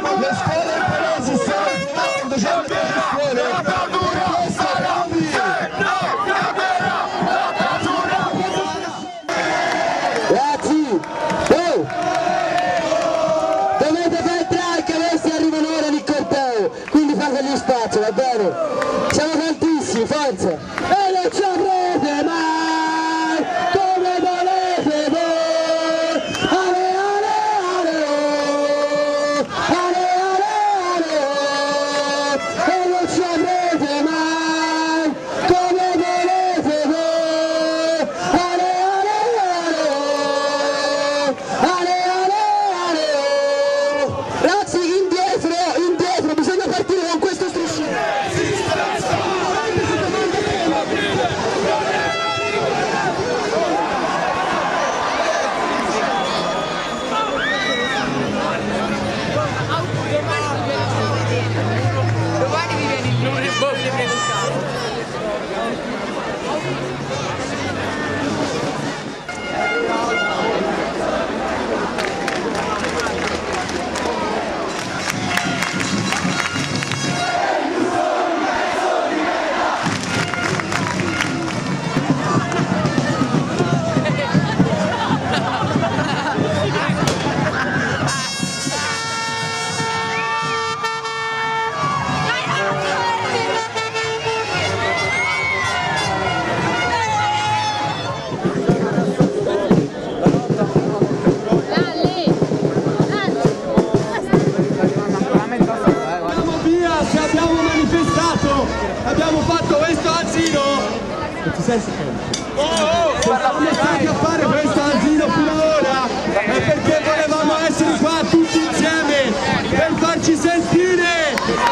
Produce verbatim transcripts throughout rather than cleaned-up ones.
le scuole palesi stanno docendo le scuole. Ragazzi, oh! Dovete far entrare che questi arrivano ora nel corteo, quindi fategli spazio, va bene? Siamo tantissimi, forza! E non ci avrete mai come volete voi! Ale ale ale oh! Ale ale ale oh! E non ci avrete mai come volete voi! Ale ale ale oh! Ale ale ale oh! Ragazzi, indietro, indietro, bisogna partire con questo striscione! Domani mi viene il nome, boh, le presentate. Abbiamo fatto questo asilo! Ti sei oh, oh, se siamo stati a fare questo asilo fino ad ora è perché volevamo essere qua tutti insieme per farci sentire!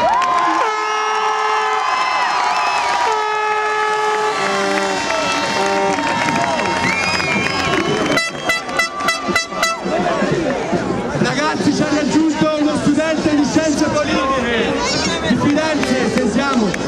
Ragazzi, ci ha raggiunto uno studente di scienze politiche di Firenze, sentiamo!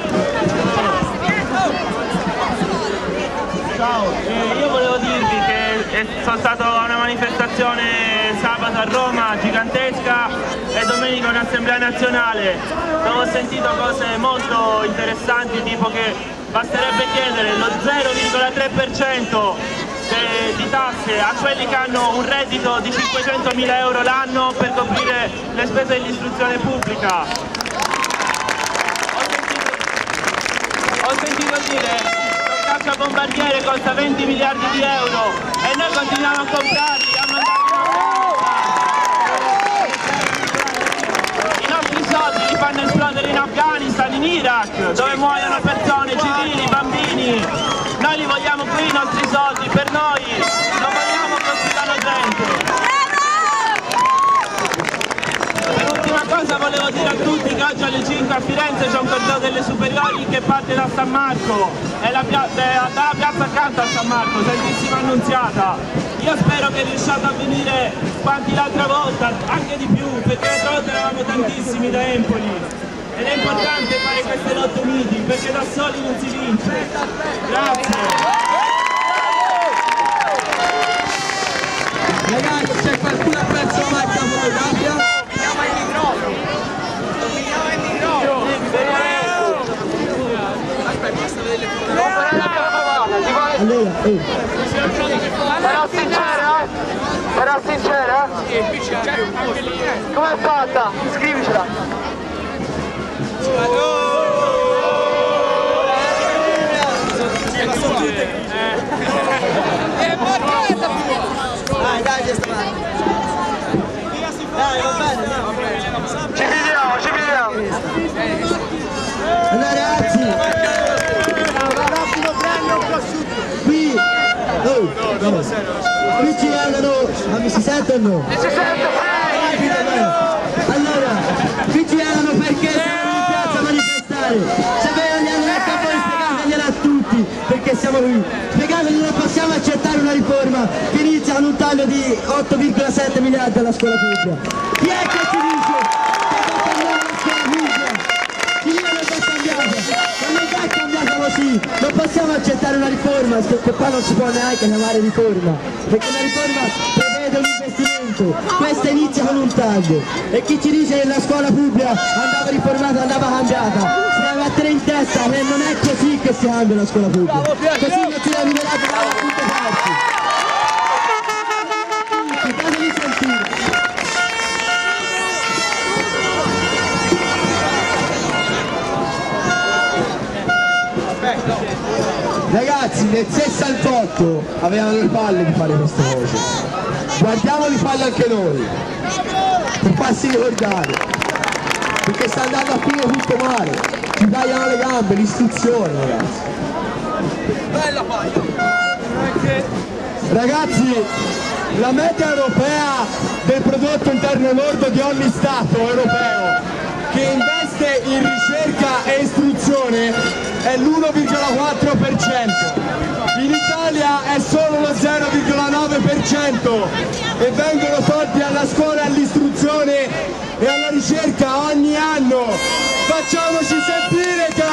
Ciao, eh, io volevo dirvi che sono stato a una manifestazione sabato a Roma gigantesca e domenica un'assemblea nazionale dove ho sentito cose molto interessanti, tipo che basterebbe chiedere lo zero virgola tre per cento di tasse a quelli che hanno un reddito di cinquecentomila euro l'anno per coprire le spese dell'istruzione pubblica. Ho sentito, ho sentito dire bombardiere costa venti miliardi di euro e noi continuiamo a comprarli, a mandarli. I nostri soldi li fanno esplodere in Afghanistan, in Iraq, dove muoiono persone, civili, bambini. Noi li vogliamo qui i nostri soldi, per noi, non vogliamo così la gente. Per ultima cosa volevo dire a tutti che oggi alle cinque a Firenze c'è un corteo delle superiori che parte da San Marco, è la pia dalla piazza accanto a San Marco, Santissima Annunziata. Io spero che riusciate a venire quanti l'altra volta, anche di più, perché l'altra volta eravamo tantissimi da Empoli. Ed è importante fare queste lotte uniti, perché da soli non si vince. Grazie. Ragazzi, c'è qualcuno ha perso la macchina fotografia? Allora, eh. Sarà sincera? Sarà sincera? Com'è fatta? Scrivicela! Dai, dai, ci sta. Dai, va bene, va bene. Ci vediamo, ci vediamo! Allora ragazzi! Qui, oh, no. Qui ci andano, ma mi si sentono? Si sente? Allora, qui ci andano perché siamo in piazza a manifestare. Se voi andiamo a capo e spiegateglielo a tutti perché siamo qui. Spiegategli non possiamo accettare una riforma che inizia con un taglio di otto virgola sette miliardi alla scuola pubblica. Chi è che ci dice che va cambiare la scuola pubblica? Chi glielo va cambiata? Ma non è cambiata così, non possiamo accettare una riforma che, che poi non si può neanche chiamare riforma, perché una riforma prevede un investimento tanto, questa inizia con un taglio. E chi ci dice che la scuola pubblica andava riformata, andava cambiata, si deve mettere in testa che non è così che si cambia la scuola pubblica, così che si deve migliorare da tutte parti. Fatemi sentire. Ragazzi, nel sessantotto avevano le palle di fare queste cose. Guardiamoli farle anche noi, per farsi ricordare, perché sta andando a finire tutto male. Ci tagliano le gambe, l'istruzione, ragazzi. Bella Ragazzi, la media europea del prodotto interno lordo di ogni Stato europeo che investe in ricerca e istruzione è l'uno virgola quattro per cento. In Italia è solo lo zero virgola nove per cento e vengono tolti alla scuola, all'istruzione e alla ricerca ogni anno. Facciamoci sentire che